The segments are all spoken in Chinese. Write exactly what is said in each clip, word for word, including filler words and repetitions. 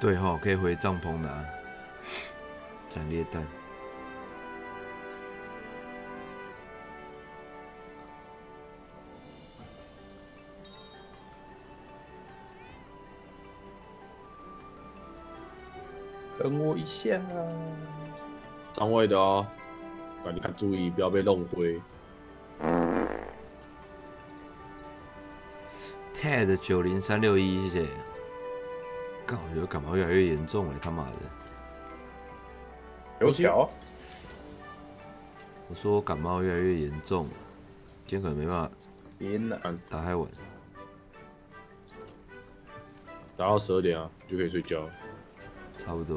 对哈、哦，可以回帐篷拿斩猎弹。 等我一下， 上位的哦，赶紧看注意，不要被弄灰。 Ted 九零三六一，谢谢。干，我觉得感冒越来越严重了，他妈的！ 油条， 我说我感冒越来越严重，今天可能没办法天哪！ 打太晚， 打到十二点啊，你就可以睡觉。 差不多。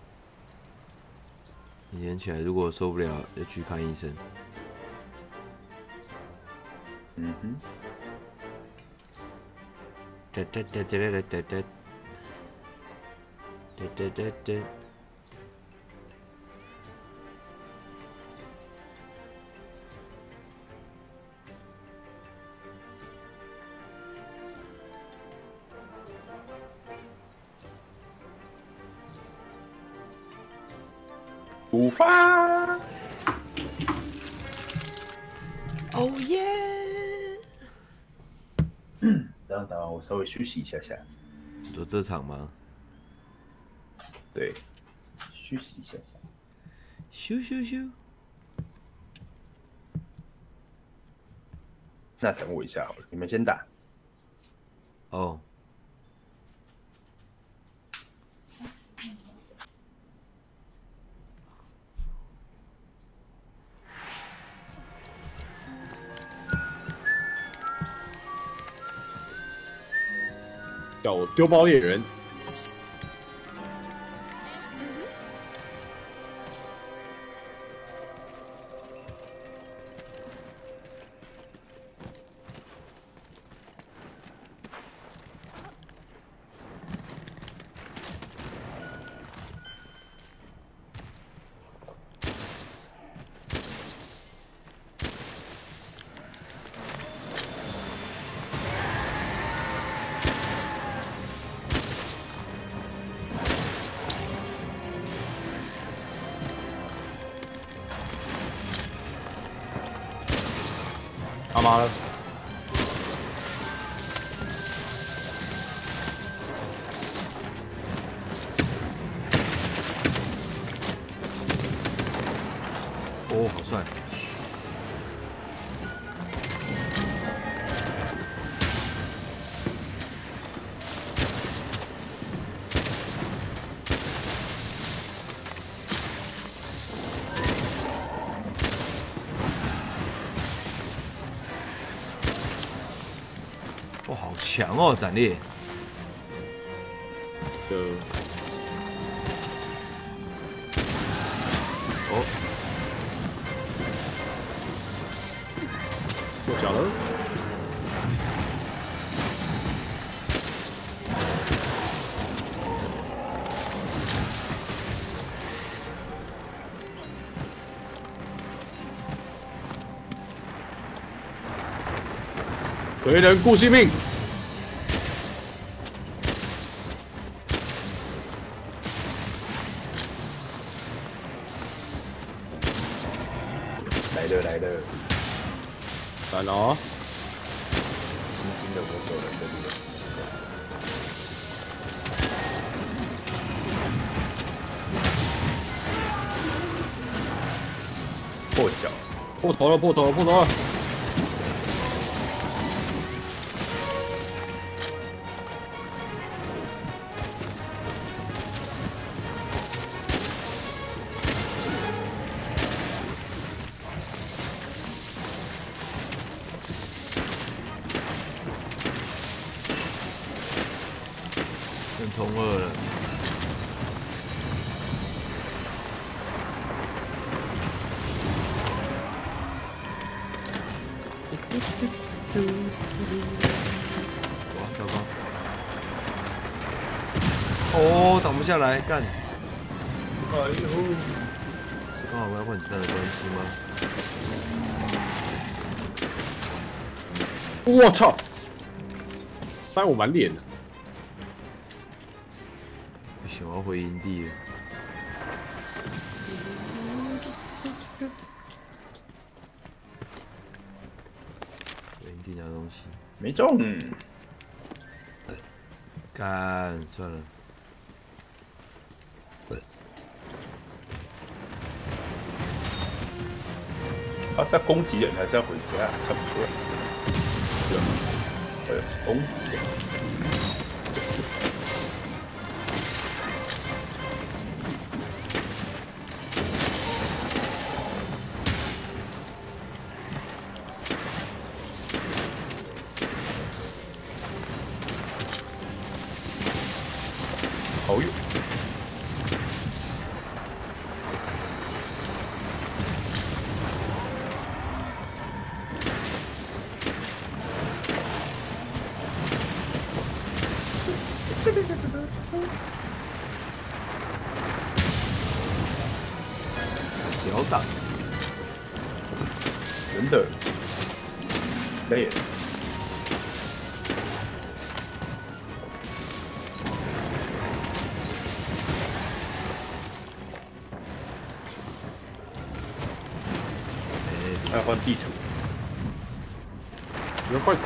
明天起来如果受不了，要去看医生。 嗯哼。 哒哒哒哒哒哒哒哒哒哒哒。 出发！ 哦耶！ 这样打完我稍微休息一下下。 就这场吗？ 对，休息一下下。 咻咻咻！ 那等我一下好了，你们先打。 哦。 叫我丢包猎人。他妈的！ 哦，好帅！哇，好强哦，斩猎！ 就哦， 过小了。为人顾性命。 来了来了， 来了哦！ 轻轻的我走了这里。破脚， 破头了，破头了，破头了！ 变通二了。哇，糟糕！哦，挡不下来，干！ 哎呦， 是刚好跟换子弹的关系吗？ 我操！但我满脸的。 不行， 我要回营地了。回营地拿东西。 没中。 干，算了。 他是要攻击人还是要回家？看不出来。对，呃，攻击人。好远。 屌打， 真的，累了。还要换地图， 人快死！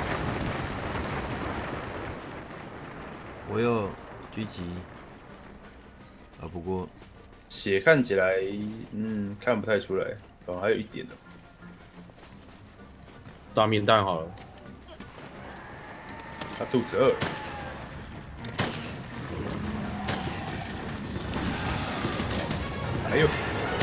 我有狙击啊，不过血看起来，嗯，看不太出来，哦，还有一点的。 大面蛋好了， 他肚子饿。还有，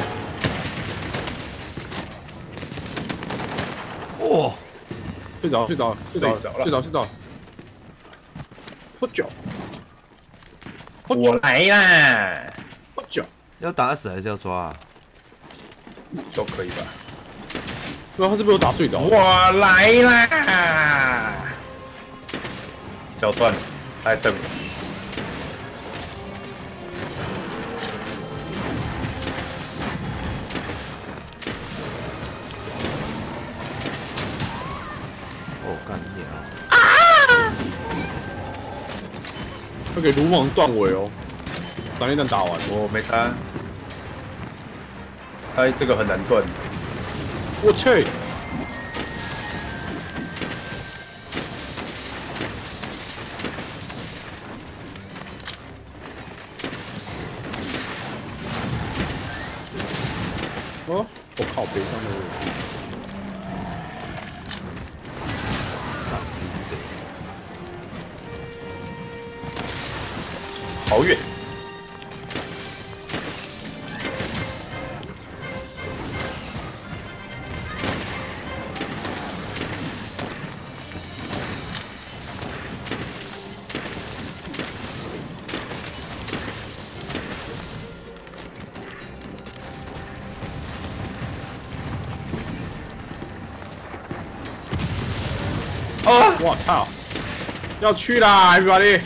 哇， 睡着睡着睡着睡着了睡着睡着，喝酒，喝我酒来啦， 喝酒， 要打死还是要抓啊？ 都可以吧？ 对啊，他是被我打睡着。 我来啦！脚断了，他在瞪我。 哦，干你啊！ 他给鲁莽断尾哦，打一弹打完， 我没他，他这个很难断。 我去！哦，我靠，北上的位置。 好远。 啊！我操！要去啦 ，everybody！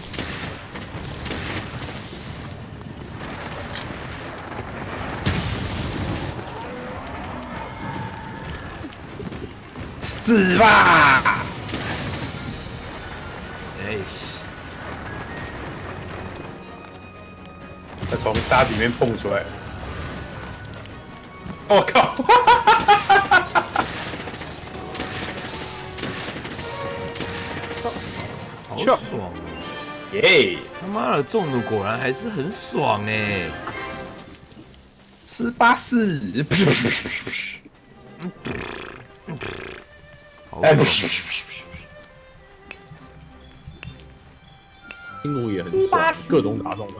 死吧！ 哎， 他从沙里面蹦出来。我、哦、靠！ 好爽哦！ 耶！ 他妈的，中毒果然还是很爽哎！ 四八四，哎，不是， 英奴也很爽，各种打中他。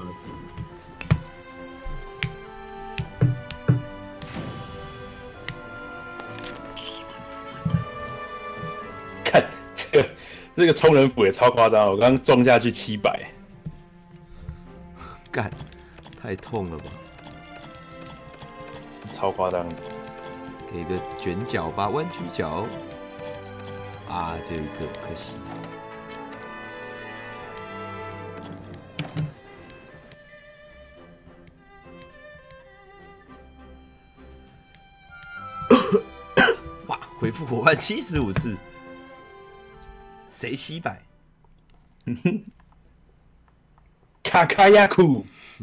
看这个这个冲人斧也超夸张，我刚刚撞下去七百， 干，太痛了吧！ 超夸张的。 给个卷角吧，弯曲角。啊，只有一个，可惜。哇，回复伙伴七十五次，谁七百？ 卡卡亚库，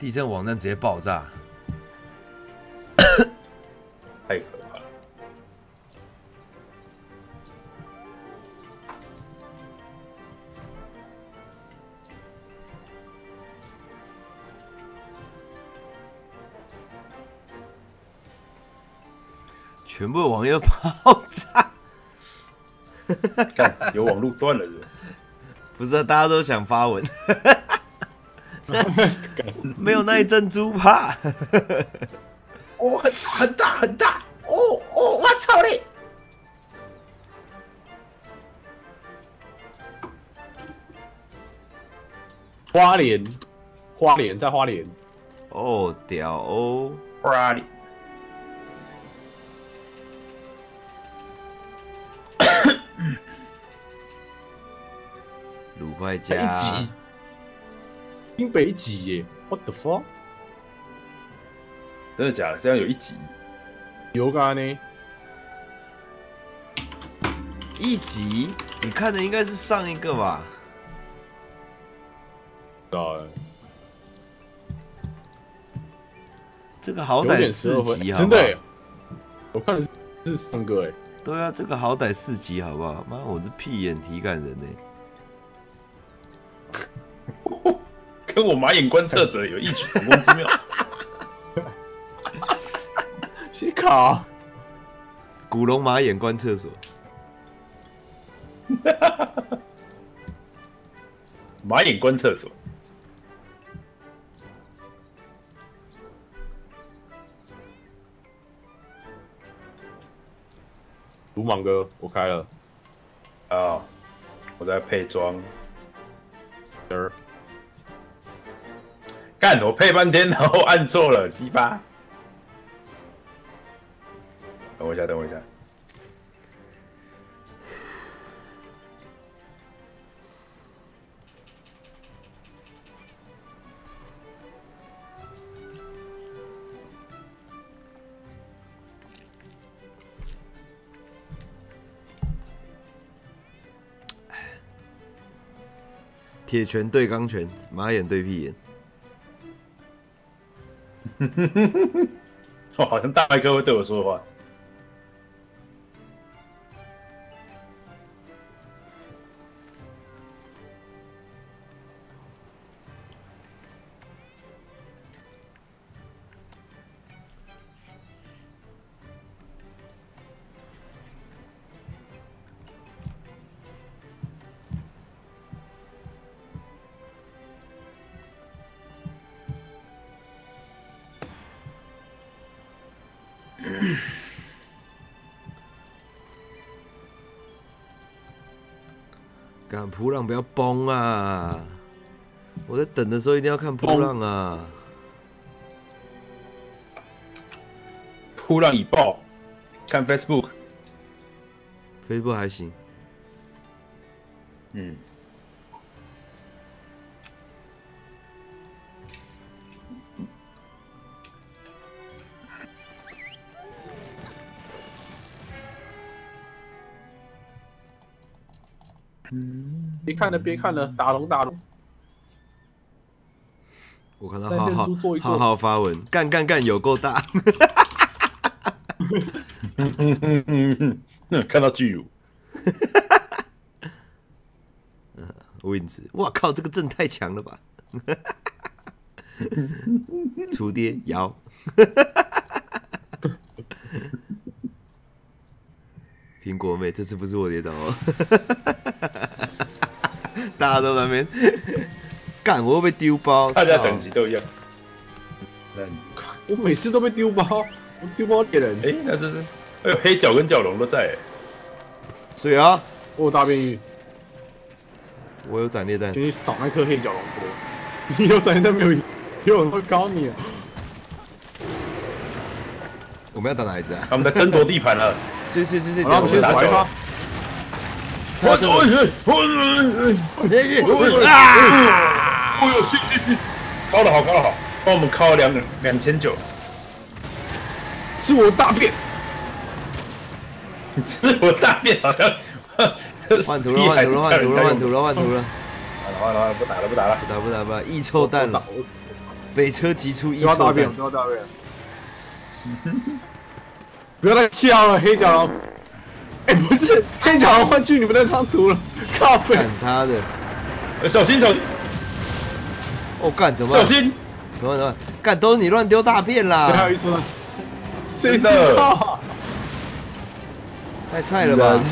地震网站直接爆炸， 太可怕了。 全部的网页爆炸。 干，有网路断了是不是？ 不是、啊，大家都想发文，没有那一阵猪怕。 哦，很很大很大，哦哦，我操你！ 花莲，花莲在花莲。 哦，屌哦！ 花莲。 鲁快家一集，新北集耶 ，What the fuck？ 真的假的？这样有一集？ 有噶呢？ 一集？你看的应该是上一个吧？ 知道了。 这个好歹四集，好真的耶！我看的是三个哎。 对啊，这个好歹四集，好不好？妈，我是屁眼体感人呢。 跟我马眼观测者有异曲同工之妙。 写卡， 古龙马眼观厕所， 马眼观厕所。 鲁莽哥，我开了。 啊、哦，我在配装。干！我配半天，然后按错了，鸡巴！等我一下，等我一下。 铁拳对钢拳，马眼对屁眼。 我好像大麦哥会对我说话。 干扑浪不要崩啊！我在等的时候一定要看扑浪啊！ 扑浪已爆，看 Facebook，Facebook 还行。 嗯。 别看了，别看了，打龙打龙。 我看到浩浩浩浩发文，干干干有够大。 看到巨乳。 Wins， 哇靠，这个阵太强了吧！厨爹摇。苹果妹，这次不是我跌倒哦。大家都在那边干，我会被丢包。 大家等级都一样。 我每次都被丢包，我丢包给人。 哎、欸，那这是，哎呦，黑角跟角龙都在。 水啊！ 我有大便玉， 我有斩裂弹。 请你找那颗黑角龙多。你有斩裂弹没有？有人会搞你啊！ 我们要打哪一只啊？ 他们在争夺地盘了。 是是是是， 然后我们先甩他。 我我我我啊！哦呦，去去去，高的好，高的好，帮我们靠两两千九。 是我大便， 是我大便，好像换图了，换图了，换图了，换图了，换图了。 好了好了，不打了不打了， 不打不打不打，易臭蛋了。 北车急出一不要大便， 臭蛋。 不要大便。不要再笑了，黑角龙。哎、欸，不是，黑角龙换去你们那张图了，靠背。 干他的！ 呃，小心小心！ 哦，干怎么？ 小心！ 怎么怎么？干都是你乱丢大便啦！ 还有一桌，这真的太菜了吧！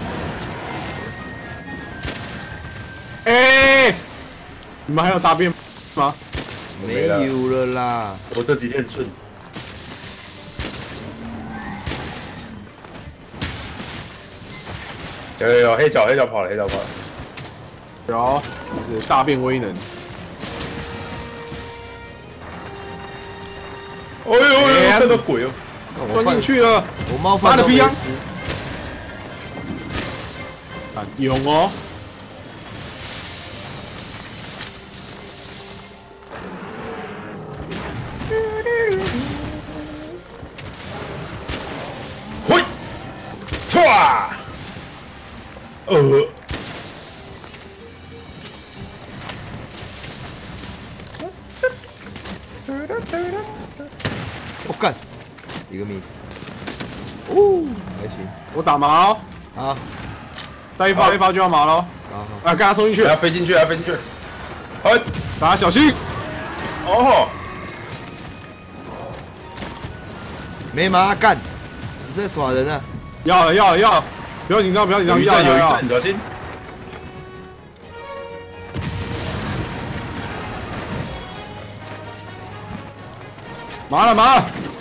哎、欸，你们还有大便吗？ 没有了啦！ 我这几天顺。有有有，黑角黑角跑了，黑角跑了。 有，就是大便威能。 哎呦哎呦，看到鬼哦！ 钻进去了， 我猫饭都没吃。 啊，勇哦！ 嘿，唰！呃， 我干，一个 miss。哦，还行。 我打麻哦， 好， 再一发一发就要麻喽。 好好。 啊，跟他冲进去， 要飞进去，要飞进去。哎， 大家小心！ 哦， 没麻干，你是在耍人啊？ 要了要了要了，不要紧张不要紧张， 有一阵有一阵，小心！ 麻了麻了，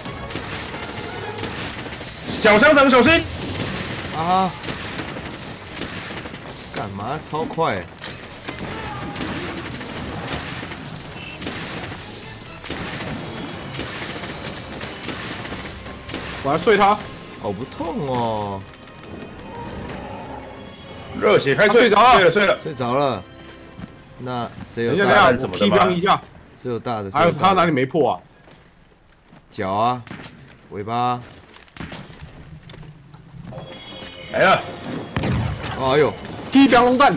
小香肠小心！ 啊！干嘛？超快！ 我来睡他。 好不痛哦！ 热血开睡着了， 睡了睡了， 睡着了。那谁有等一下大的？ 等一下，我 P 标一下。 谁有大的？ 还有他哪里没破啊？ 脚啊，尾巴。 来了！ 哎呦， P 标龙蛋，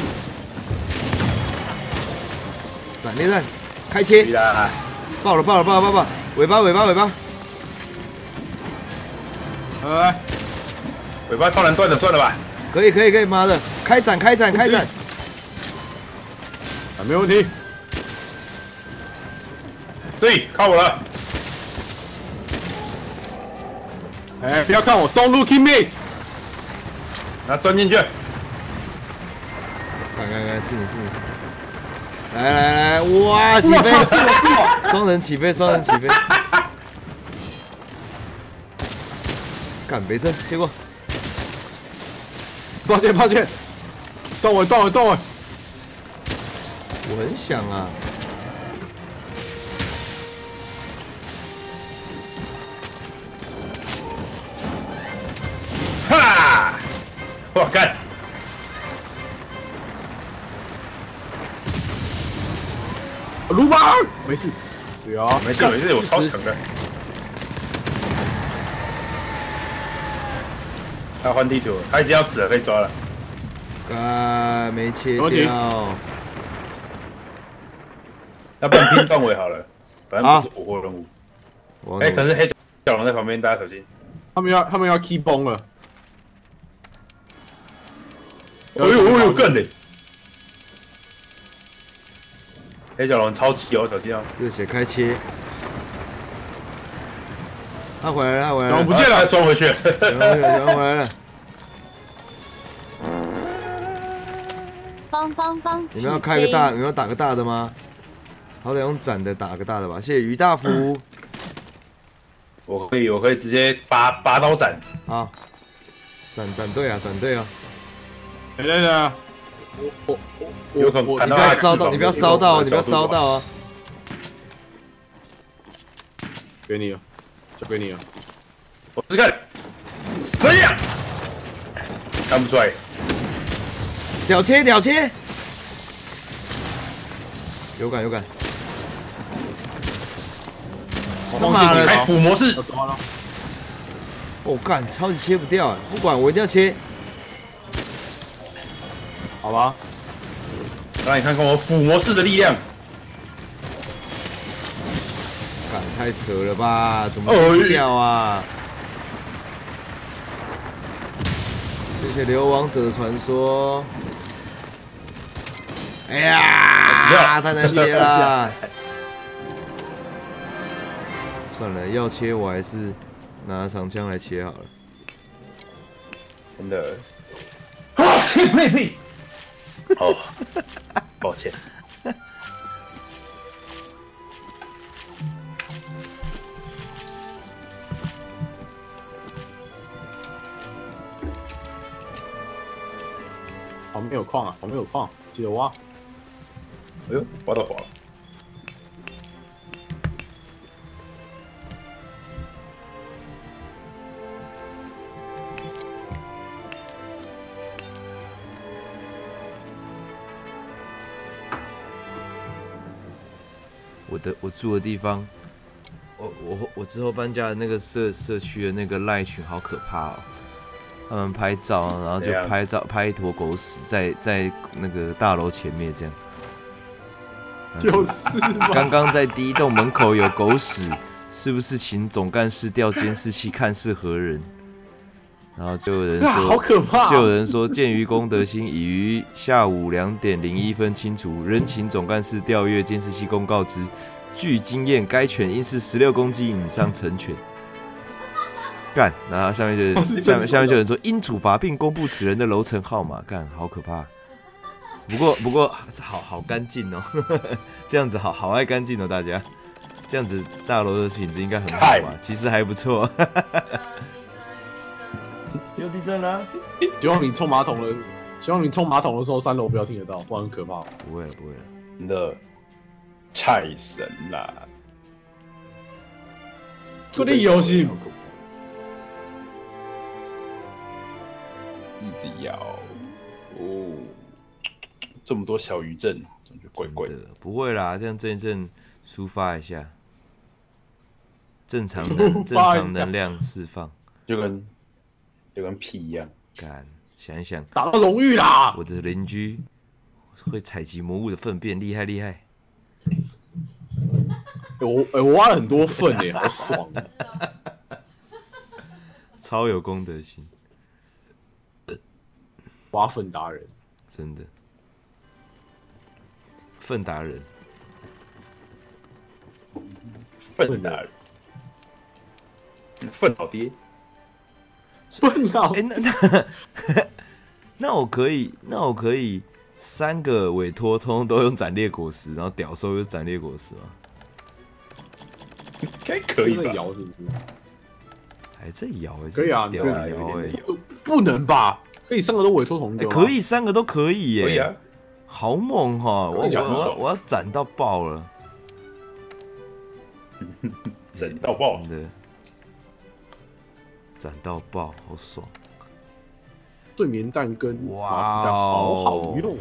闪电弹，开切！爆了爆了爆了爆了！尾巴尾巴尾巴！ 来来， 尾巴超难断的，算了吧。 可以可以可以，妈的，开斩开斩开斩！ 啊，没问题。 对，靠我了。 哎，不要看我 ，Don't look at me。 那钻进去。 看看看，是你是你。来来来，哇，起飞！双人起飞，双人起飞。干别车，结果。 抱歉抱歉，动我动我动我。 我很想啊。 哈！我干！ 鲁邦，没事，对啊， 没事没事，我超强的。他换地图，他已经要死了，可以抓了。 啊，没切没掉。 要不然拼范围好了，反正不是捕获任务。哎、欸，可是黑角龙在旁边，大家小心。 他们要他们要 key 崩了。 哎呦哎呦，更嘞！黑角龙超气哦，小心啊！ 热血开切。他回来了，他回来了， 我不见了， 他装回去。 然后回来了。 帮帮帮！ 你们要开个大，你们要打个大的吗？好歹用斩的打个大的吧。谢谢于大福。 我可以，我可以直接拔拔刀斩。 好，斩斩对啊，斩对啊。 等等等，我我我有可能你不要烧到，你不要烧到，你不要烧到啊！ 给你了，交给你了。 我试看，谁呀？看不出来。 屌切屌切，有感有感。他妈的， 开辅模式。 我干，超级切不掉啊！不管我一定要切。 好吧， 让你看看我辅模式的力量。 干太扯了吧？怎么不掉啊？谢谢流亡者传说。哎呀，太难切了。算了，要切我还是拿长枪来切好了。 真的。啊！呸呸呸！哦，抱歉。 旁边有矿啊，旁边有矿，记得挖。 哎呦，挖到宝了！ 我的我住的地方，我我我之后搬家的那个社社区的那个赖群好可怕哦。他们拍照，然后就拍照拍一坨狗屎在在那个大楼前面这样。 就是嘛。 刚刚在第一栋门口有狗屎，是不是请总干事调监视器看是何人？然后就有人说， 好可怕！ 就有人说，鉴于公德心已于下午两点零一分清除，仍请总干事调阅监视器公告之。据经验，该犬应是十六公斤以上成犬。干，然后下面就有人、哦、下面下面就有人说应处罚并公布此人的楼层号码，干，好可怕。不过不过好好干净哦，这样子好好爱干净哦，大家，这样子大楼的品质应该很好吧？其实还不错。有地震了， 希望你冲马桶的，希望你冲马桶的时候三楼不要听得到，不然很可怕。 不会了不会了， 真的太神啦！ 这里游戏。 一直摇哦，这么多小余震，感觉怪怪的。 不会啦，这样震一震，抒发一下，正常能正常能量释放， 就跟就跟屁一样。 干，想一想， 打到荣誉啦！ 我的邻居会采集魔物的粪便，厉害厉害。 我哎、欸，我挖了很多粪哎，好爽啊！ 超有公德心。 挖粪达人， 真的，粪达人， 粪达人，粪老爹， 粪老哎、欸，那那那我可以，那我可以三个委托通通都用斩裂果实，然后屌兽又斩裂果实吗？ 应该可以吧？ 摇是不是？ 还在摇哎、欸， 可以啊， 屌摇哎， 不能吧？可以三个都委托同一个、 欸，可以三个都可以耶、欸， 可以啊， 好猛哈、喔！我我我我要斩到爆了， 斩到爆， 真的斩到爆，好爽！ 睡眠蛋跟哇、 哦，好好用，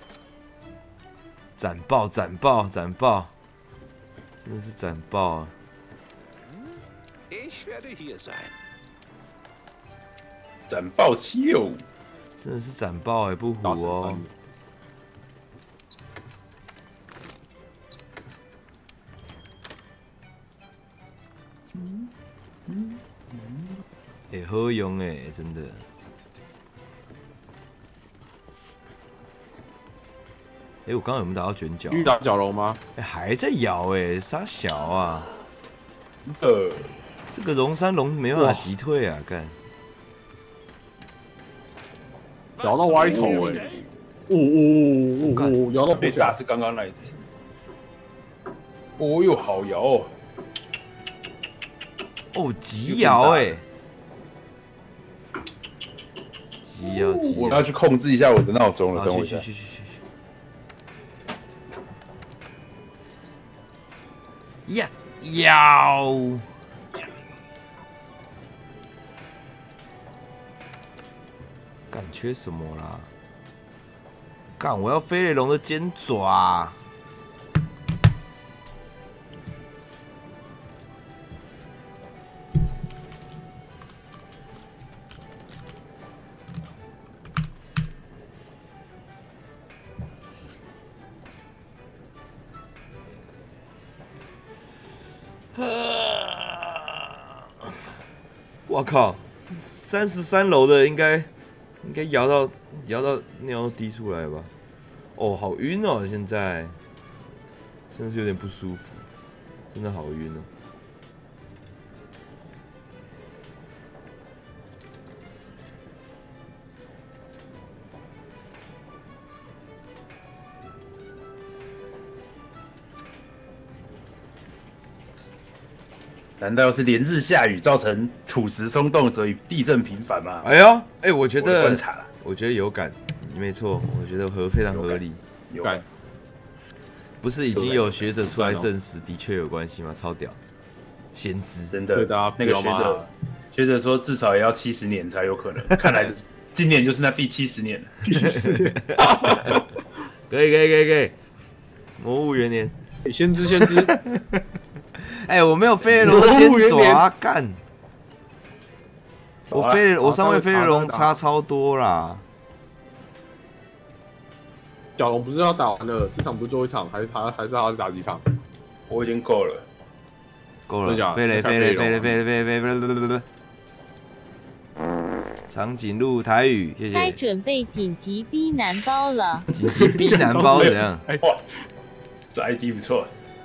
斩爆斩爆斩爆，真的是斩爆啊！ 斩爆七六五， 真的是斩爆哎、欸，不唬哦。哎、欸，好用哎、欸，真的。哎、欸，我刚刚有没有打到卷角、啊？ 继续打角龙吗？ 哎、欸，还在咬哎、欸，傻小啊！ 呃， 这个龙山龙没办法击退啊，干。 摇到歪头哎、欸！哦哦哦哦！摇到被打是刚刚那一次。哦哟，好摇哦！ 哦，急摇哎！急摇急摇！ 我要去控制一下我的闹钟了，等我一下。 去去去去去！呀摇！干缺什么啦？干！我要飞雷龙的尖爪！ 我靠，三十三楼的应该应该摇到摇到尿都滴出来吧？哦，好晕哦，现在真的是有点不舒服，真的好晕哦。 难道是连日下雨造成土石松动，所以地震频繁吗？ 哎呦，哎，我觉得我观察了， 我觉得有感，没错，我觉得合非常合理。 有感， 不是已经有学者出来证实，的确有关系吗？超屌，先知， 真的， 对的啊， 那个学者，学者说至少也要七十年才有可能，看来今年就是那第七十年了。 第十年， 可以可以可以可以，魔物元年， 先知先知。 哎、欸，我没有飞雷龙的尖爪，干！我飞雷，我上位飞雷龙差超多啦。 小龙不是要打完了，这场不是最后一场，还是他还是他要打几场？ 我已经够了， 够了。飞雷飞雷飞雷飞雷飞雷飞雷飞雷。长颈鹿台语，谢谢。 该准备紧急逼难包了。 紧急逼难包怎样？ 哇，这 I D 不错。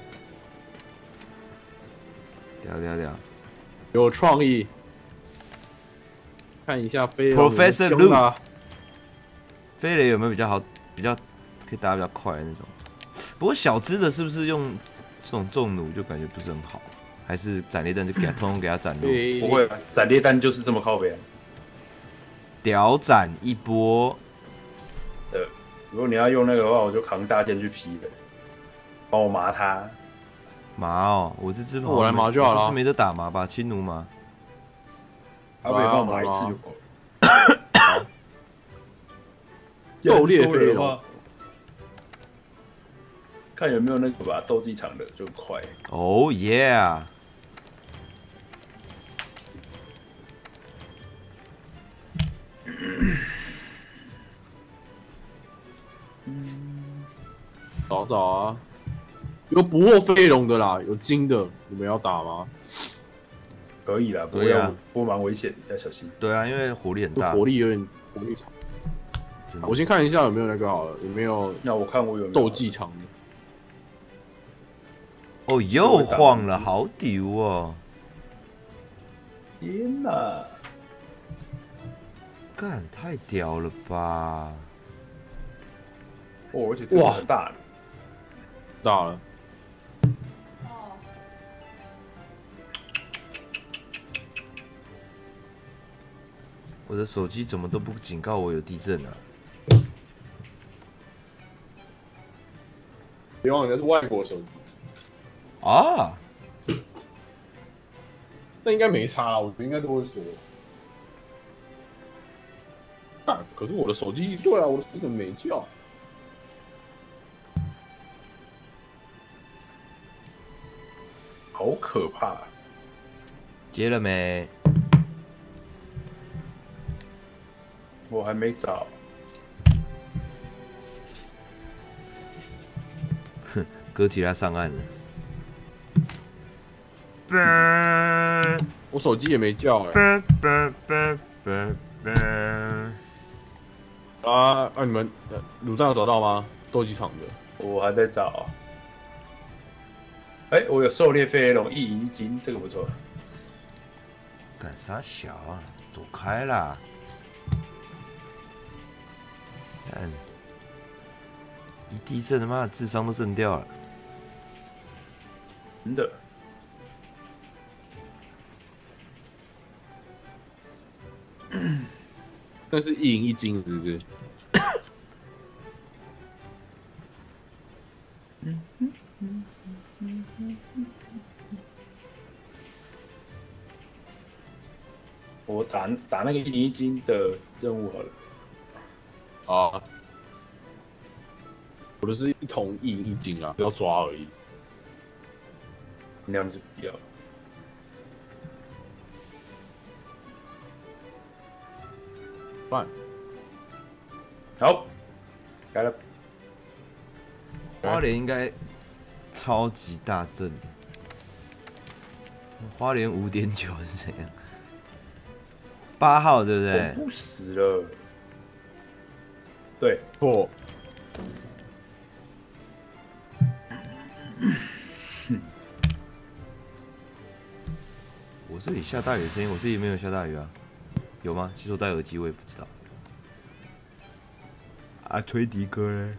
屌屌屌， 有创意。看一下飞雷 Professor Lu， 飞雷有没有比较好，比较可以打比较快的那种？不过小只的是不是用这种重弩就感觉不是很好？还是斩猎弹就给他通通给他斩落？ 不会，斩猎弹就是这么靠北啊！ 屌斩一波。 对，如果你要用那个的话，我就扛大剑去劈的，帮我麻他。 麻哦，我这只我来麻就好了， 是没得打麻吧？轻弩麻， 阿北帮我麻一次就够了。 斗猎飞雷龙， 看有没有那个吧，斗技场的就很快。 哦耶！ 找找啊！有捕获飞龙的啦，有金的，你们要打吗？ 可以啦，不会啊，不过蛮危险，要小心。 对啊，因为火力很大， 火力有点火力长。我先看一下有没有那个好了，有没有？ 那我看我有斗技场的。哦，又晃了，好屌哦！ 天哪！ 干，太屌了吧！ 哦，而且这很大了， 大了。 我的手机怎么都不警告我有地震啊？ 别忘了那是外国手机啊！ 那应该没差啦，我觉得应该都会说。啊，可是我的手机，对啊，我的手机怎么没叫？ 好可怕！ 接了没？ 我还没找。 哼，哥吉拉上岸了。 我手机也没叫哎、欸。啊啊！你们卤蛋有找到吗？斗鸡场的， 我还在找。哎、欸，我有狩猎飞雷龙一银一金，这个不错。 干啥小啊？走开啦！看，一地震他妈的智商都震掉了。 真的。 那是一银一金，是不是？ 我打打那个一银一金的任务好了。 啊，我的是一桶一银一金啊，不要抓而已。 那样子不要。 办。 好，来了。 花莲应该超级大震。 花莲五点九是怎样？八号对不对？ 恐怖死了。对， 错。 我这里下大雨的声音，我这里没有下大雨啊，有吗？其实我戴耳机，我也不知道。啊，吹笛哥嘞？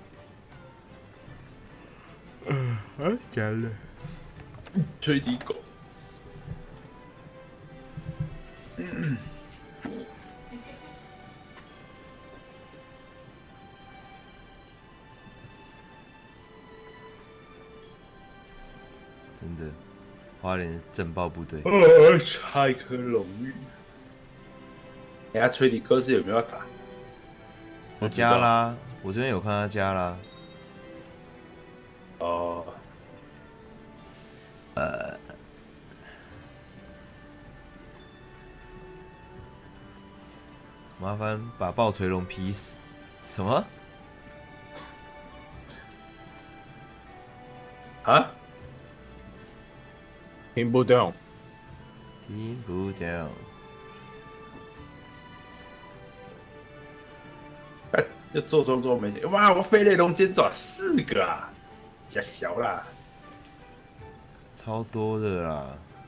呃，啊，假了。 吹笛狗。 真的，花莲震爆部队。 呃，差一颗荣誉。人家吹笛哥是有没有要打？ 他加啦，我这边有看他加啦。 哦。 呃。麻烦把爆锤龙劈死。什么？ 啊？ 听不懂。 听不懂。 哎，就做做做没钱，哇！我飞雷龙尖爪四个啊，加小啦， 超多的啦。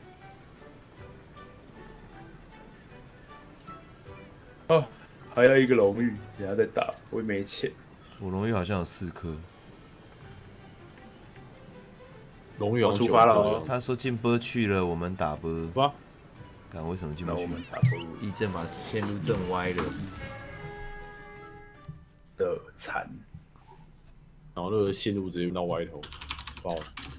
哦，还要一个荣誉，等下再打，我也没钱。 我荣誉好像有四颗。 龙源出发了哦。 他说进波去了，我们打波。 哇！ 看为什么进不去？ 我们打波。 地震把线路震歪了。 的惨。 然后那个线路直接用到歪头，爆。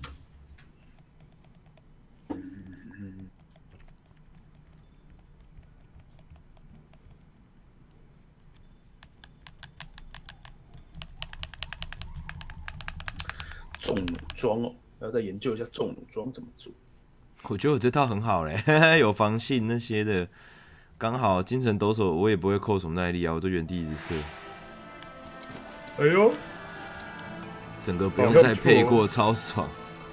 重弩装哦，要再研究一下重弩装怎么做。 我觉得我这套很好嘞，有防性那些的，刚好精神抖擞我也不会扣什么耐力啊，我就原地一直射。 哎呦， 整个不用再配过，超爽。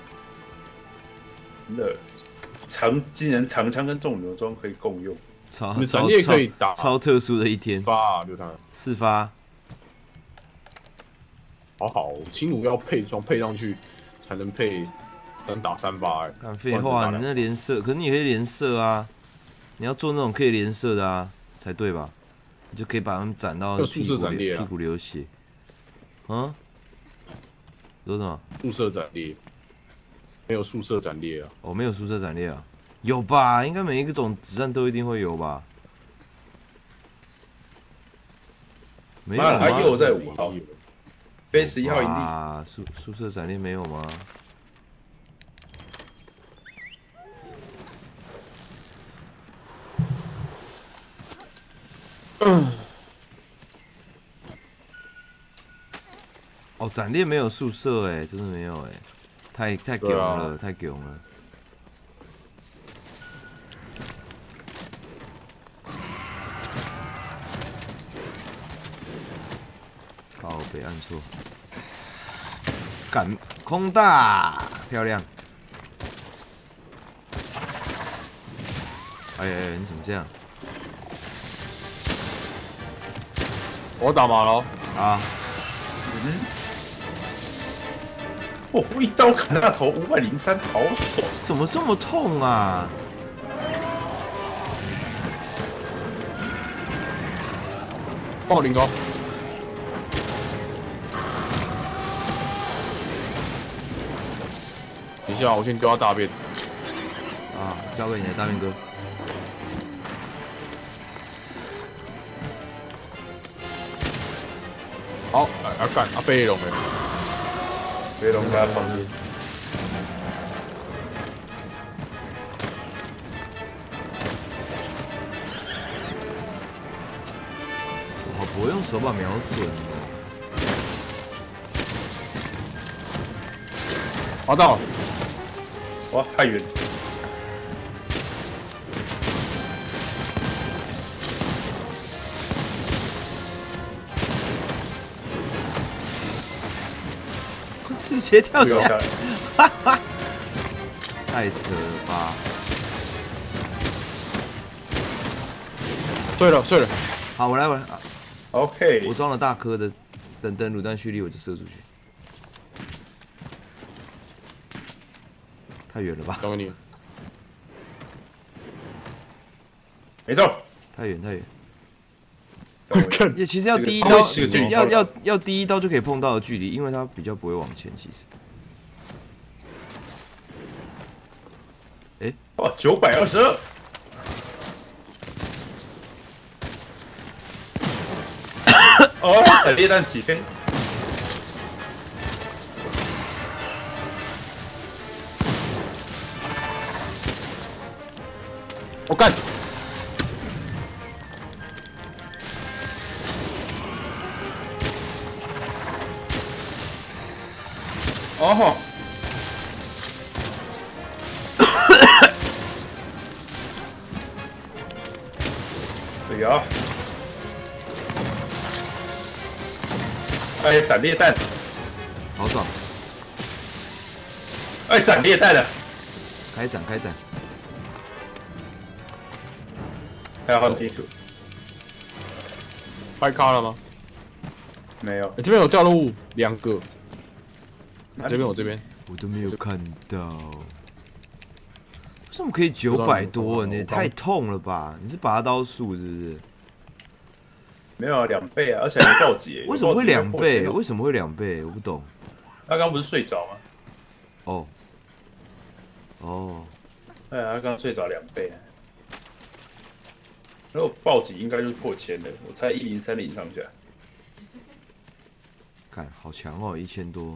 真的，长竟然长枪跟重弩装可以共用， 超超超可以打超特殊的一天。 发啊，就他四发。 好好，轻弩要配装配上去才能配，才能打三发哎。 干废话，你那连射，可是你可以连射啊，你要做那种可以连射的啊，才对吧？你就可以把他们斩到屁股流屁股流血。啊？说什么？ 速射斩裂？没有速射斩裂啊？ 哦，没有速射斩裂啊？有吧？应该每一个种子弹都一定会有吧？没有吗？ 还有在五号。飞十一号营地啊，宿宿舍斩裂没有吗？嗯。哦，斩裂没有宿舍哎，真的没有哎，太太囧了，太囧了。靠北按错。赶空大，漂亮！哎哎，你怎么这样？ 我打马了啊！ 嗯，哦，我一刀砍那头五百零三，好爽！ 怎么这么痛啊？ 爆零高。等一下，我先丢到大便。 啊，交给你的大便哥。 好，啊干啊飞龙哎， 飞龙在旁边。 我不会用手把瞄准的。 滑到。 哇，太远了！ 直接跳下来，哈哈，太扯了吧！ 睡了睡了。 好，我来我来。 OK， 我装了大颗的，等等卤蛋蓄力我就射出去。太远了吧？ 交给你。 没中。 太远太远。 看， 也其实要第一这个刀， 它会洗个要要要第一刀就可以碰到的距离，因为它比较不会往前。其实。哎、欸， 哇，九百二十二。 哦，闪裂弹起飞！ 我干！ 哦吼！对呀。 哎，闪裂弹， 好爽！ 哎，闪裂弹了， 开展开展， 还要换地图， 掰卡了吗？ 没有， 欸、这边有掉落物两个，这边我这边我都没有看到。为什么可以九百多？你也太痛了吧！你是拔刀术是不是？ 没有两倍啊，而且还没暴击。 为什么会两倍？为什么会两倍？我不懂。 他刚不是睡着吗？ 哦，哦， 对啊，他刚睡着两倍啊。如果暴击应该就是破千的，我猜一零三零上下。 看好强哦，一千多。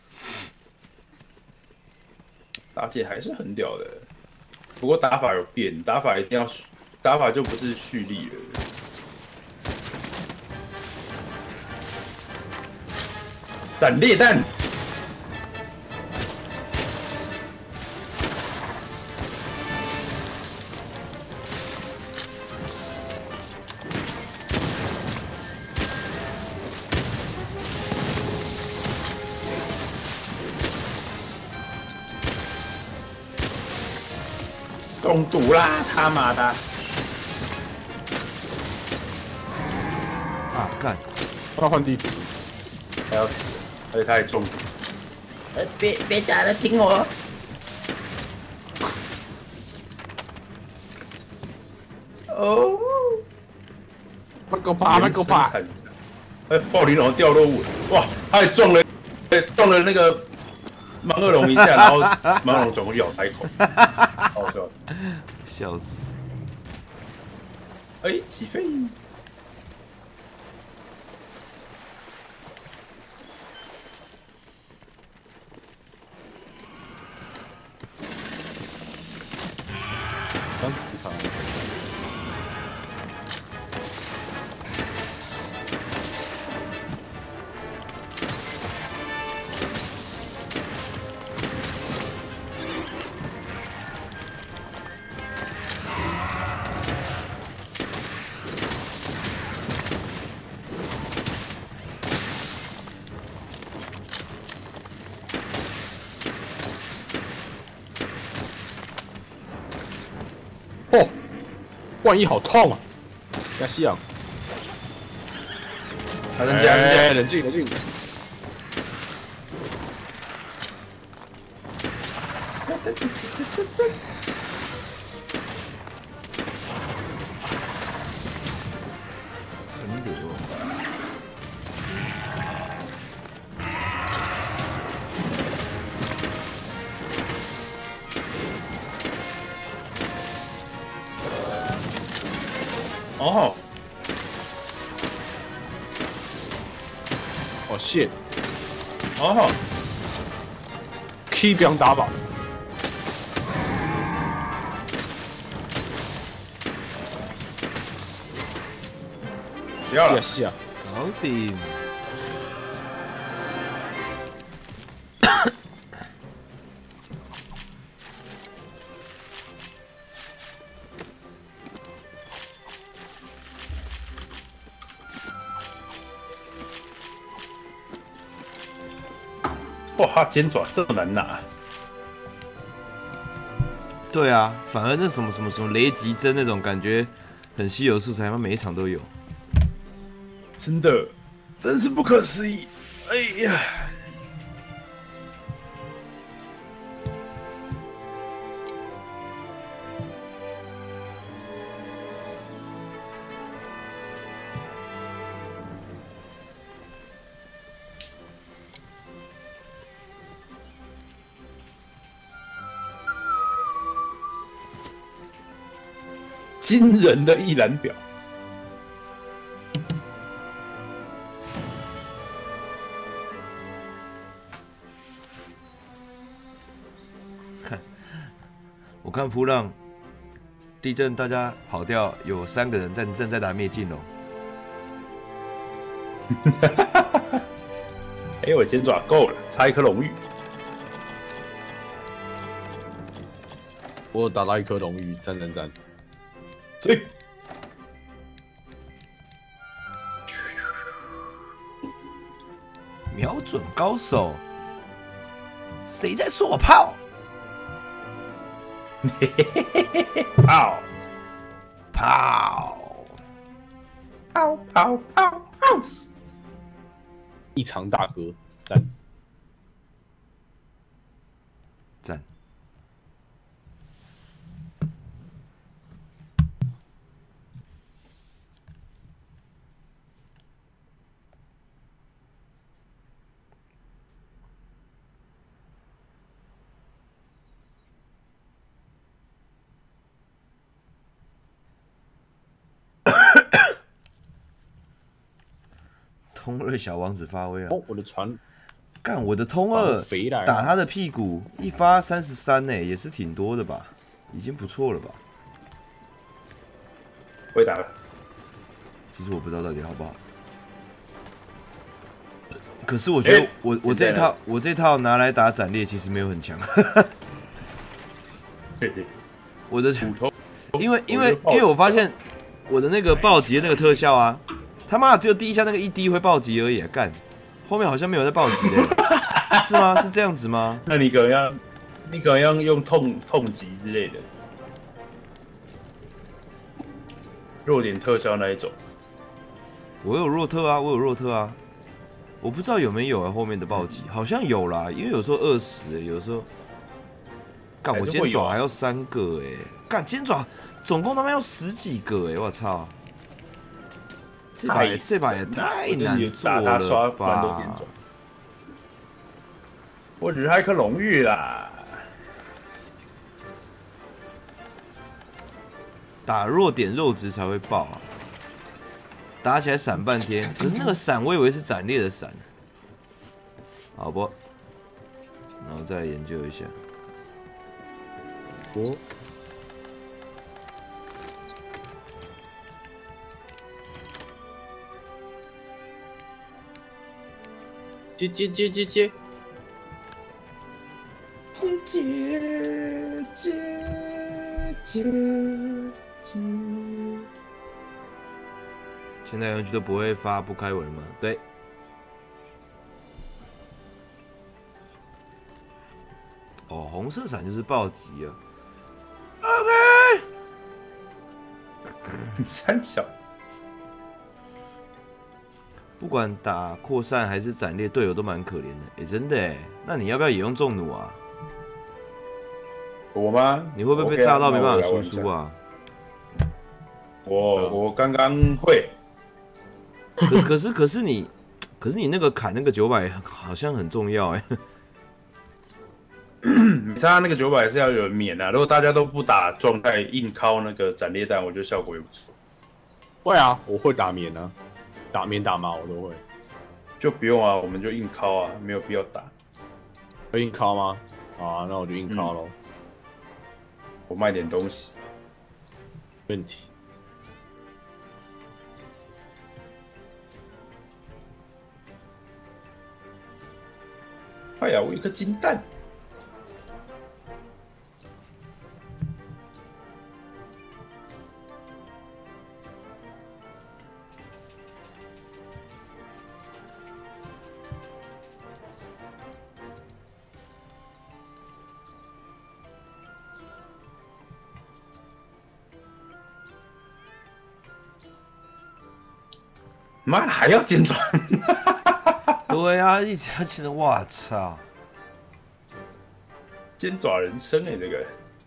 打姐还是很屌的，不过打法有变，打法一定要打法就不是蓄力了。 闪裂弹，中毒啦！他妈的！ 啊，干！ 要换地图， 他要死。 而且他还中毒， 呃，别别打了，听我。 哦， 那个怕，那个怕。 哎，暴鳞龙掉落物，哇，他还撞了，撞了那个盲恶龙一下，然后盲恶龙总共咬他一口，好笑， 笑死！ 哎，起飞！ 刚死他。哦，万一好痛啊！加西洋， 还能加哎，冷静冷静。 很屌哦！ 哦， 哦，shit， 哦， Key 标打宝， 不要了， 加西洋。 搞定！ 哇，他尖爪这么难拿， 对啊，反而那什么什么什么雷吉针那种感觉， 很稀有的素材，他每一场都有， 真的，真是不可思议。哎呀！惊人的一览表。 看，我看扑浪地震，大家跑掉，有三个人正正在打灭境龙。 哎，我尖爪够了，差一颗龙玉。 我有打到一颗龙玉，赞赞赞！ 对， 瞄准高手，谁在说我炮？ 炮炮炮炮炮炮！ 一场大哥，赞赞！通二小王子发威了！ 哦，我的船干我的通二肥来打他的屁股，一发三十三呢，也是挺多的吧？已经不错了吧？ 会打了。 其实我不知道到底好不好。可是我觉得我、欸、我这一套我这套拿来打斩猎其实没有很强。我的因为因为因为我发现我的那个暴击的那个特效啊，他妈只有第一下那个一滴会暴击而已啊，干，后面好像没有在暴击的，是吗？是这样子吗？ 那你可能要你可能要用痛痛击之类的弱点特效那一种。 我有弱特啊，我有弱特啊，我不知道有没有啊后面的暴击，好像有啦，因为有时候二十，有时候。干我尖爪还要三个哎、欸，干尖爪总共他妈要十几个哎、欸，我操！这把也这把也太难做了吧！ 我只是一颗龙玉啦， 打弱点肉值才会爆啊！打起来闪半天，可是那个闪我以为是斩猎的闪，好不？然后再研究一下。 我接接接接接接接接接接。 现在游戏都不会发不开文吗？对。哦，红色伞就是暴击啊。OK， 三小， 不管打扩散还是斩猎，队友都蛮可怜的。哎、欸，真的哎，那你要不要也用重弩啊？ 我吗？ 你会不会被炸到没办法输出啊？ 我我刚刚会， 可可是可是你，可是你那个砍那个九百好像很重要哎。 他那个九百是要有免啊，如果大家都不打状态，硬敲那个斩猎弹，我觉得效果也不错。 会啊，我会打免啊，打免打麻我都会。 就不用啊，我们就硬敲啊，没有必要打。 会硬敲吗？啊，那我就硬敲喽、嗯。 我卖点东西。 问题。 哎呀，我有一颗金蛋。 妈的还要尖转？ 对啊，一起起的，我操！ 尖爪人生哎、欸，这个。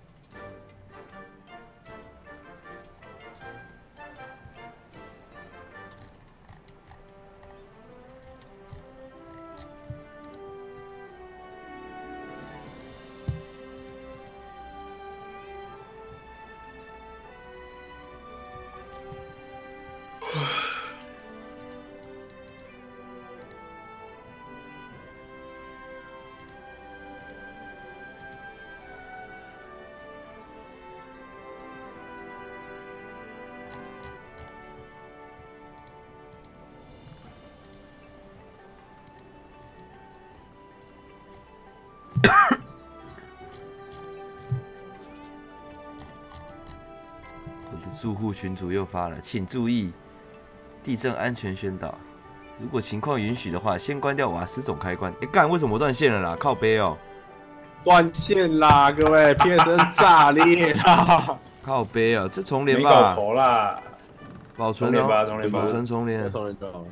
住户群组又发了，请注意地震安全宣导。如果情况允许的话，先关掉瓦斯总开关。哎、欸，干，为什么我断线了啦？靠背哦、喔， 断线啦，各位 ，P S N 炸裂啦！ 靠背哦、喔，这重连吧？ 没搞头啦， 保存重连吧，重连吧， 保存重连， 重连就好了。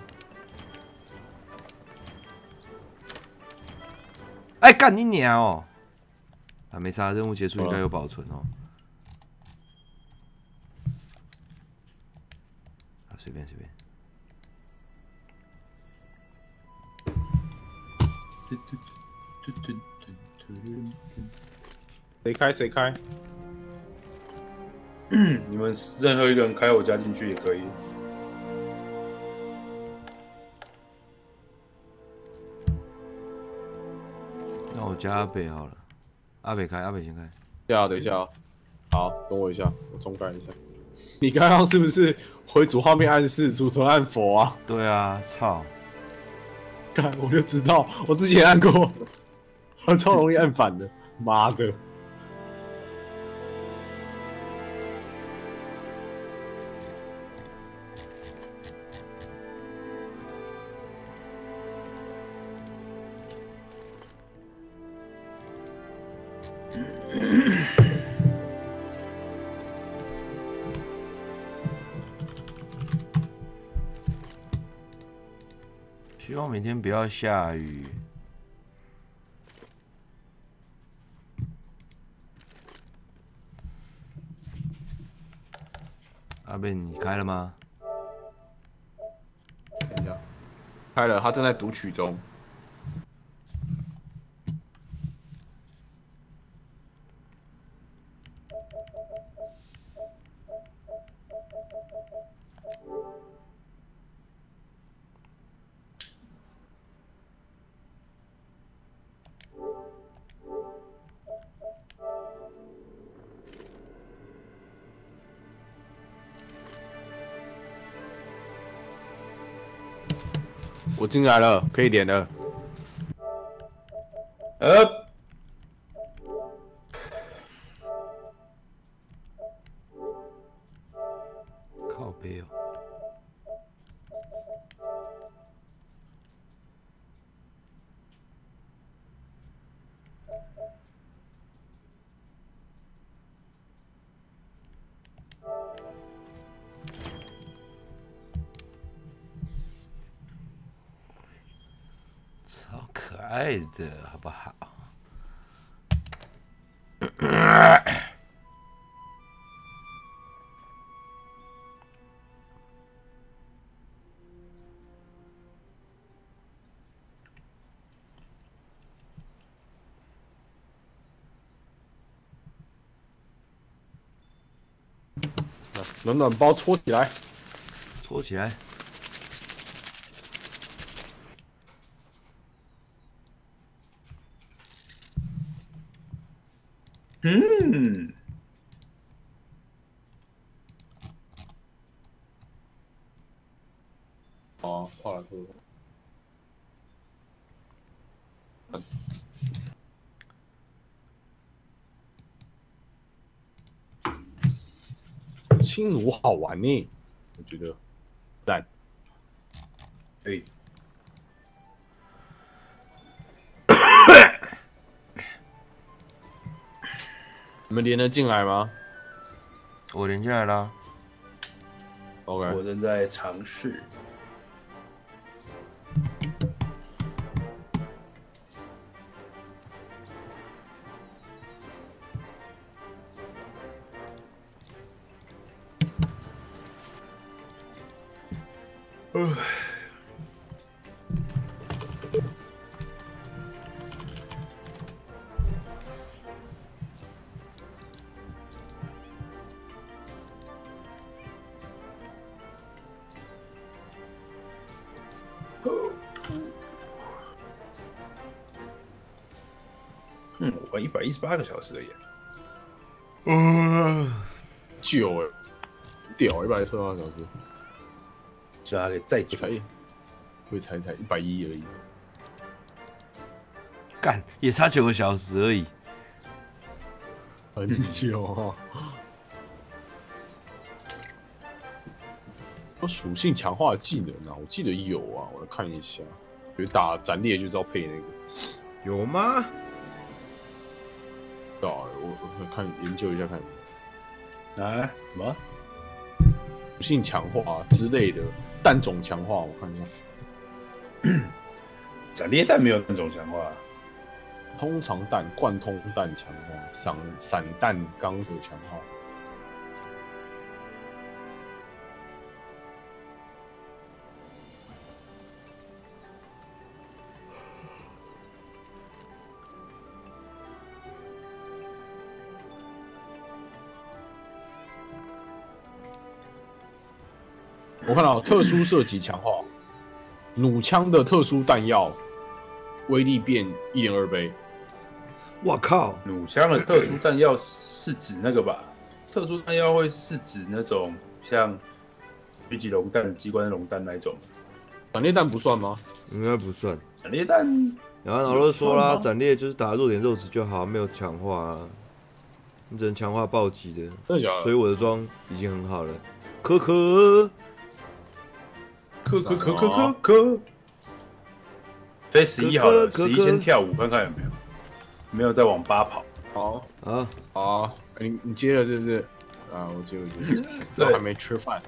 哎、欸，干你娘哦、喔！啊，没差，任务结束应该有保存哦、喔。随便随便。 谁开谁开？ 你们任何一个人开我加进去也可以。 那我加阿北好了，阿北开，阿北先开。 等一下，等一下，好，等我一下，我重开一下。你刚刚是不是回主画面暗示，主存按佛啊？ 对啊，操！ 看我就知道，我之前按过，我超容易按反的，妈的！ 希望每天不要下雨。阿贝，你开了吗？ 等一下，开了，他正在读取中。我进来了，可以连了。 呃， 靠背哦。超可爱的，好不好？ 暖暖包搓起来， 搓起来。 嗯， 哦，画了图。轻弩好玩呢，我觉得赞。 可以。 你们连得进来吗？ 我连进来啦。 OK， 我正在尝试。 嗯，我玩一百一十八个小时而已。 嗯，久哎，屌，一百一十八个小时， 就还可以再久。 才，会才才一百一而已。 干也差九个小时而已。 很久啊！有属性强化的技能啊，我记得有啊，我来看一下。有打斩猎就是要配那个。 有吗？ 对啊，我我看研究一下看。 啊？什么？ 属性强化之类的弹种强化，我看一下。 斩猎弹没有弹种强化。 通常弹、贯通弹强化、散散弹钢索强化。我看到特殊射击强化，弩枪的特殊弹药威力变一点二倍。 我靠！ 弩枪的特殊弹药是指那个吧？特殊弹药会是指那种像狙击龙弹、机关龙弹那一种。 斩猎弹不算吗？ 应该不算。 斩猎弹， 然后老肉说啦，斩猎就是打弱点肉质就好，没有强化啊，你只能强化暴击的。 真的假的？ 所以我的装已经很好了。可可， 可可可可可可。飞十一好了，十一先跳舞看看有没有。没有在往八跑。 好啊好，你你接了是不是？啊，我接我接。 对， 还没吃饭。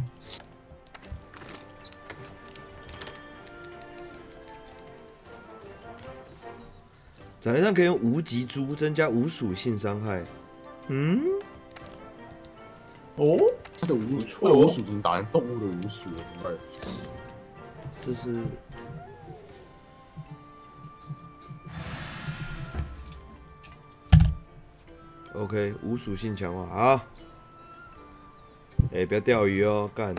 斩猎上可以用无极珠增加无属性伤害。嗯？ 哦，它的无它的无属怎么打成动物的无属了？怎么办？ 这是。OK， 无属性强化，好。哎、欸，不要钓鱼哦，干。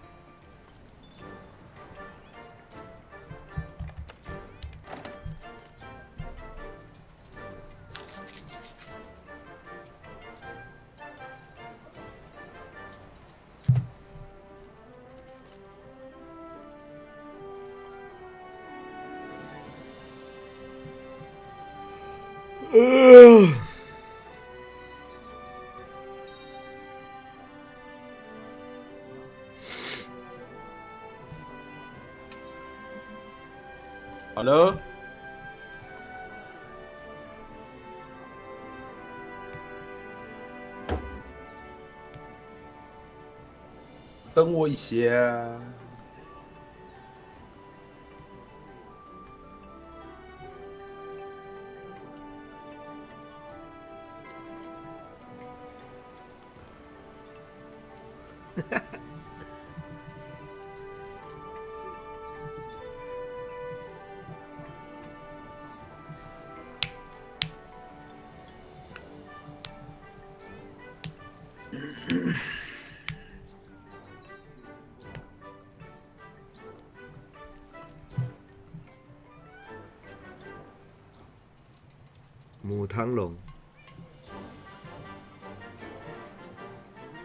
呃。 好了， 等我一下。 母汤龙。